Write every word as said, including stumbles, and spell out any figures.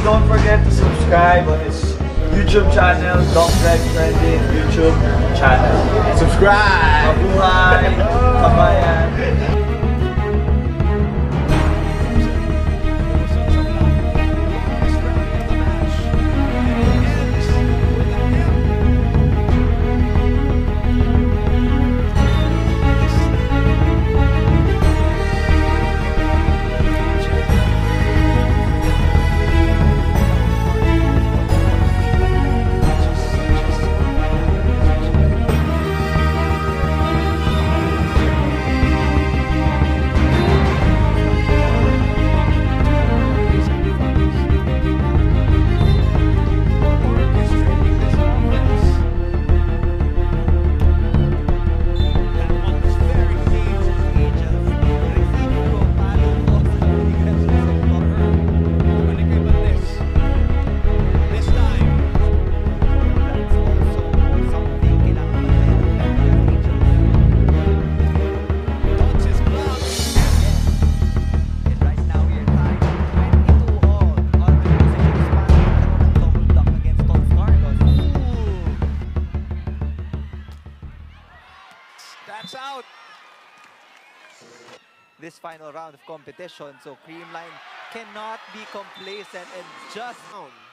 don't forget to subscribe on his YouTube channel, Godbless Trending YouTube channel. Subscribe! Mabuhay! Kabayan! That's out. This final round of competition, so CREAMLINE cannot be complacent and just